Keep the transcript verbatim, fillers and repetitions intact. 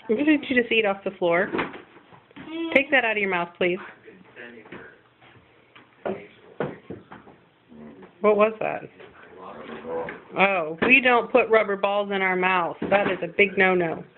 What did you just eat off the floor? Take that out of your mouth, please. What was that? Oh, we don't put rubber balls in our mouth. That is a big no-no.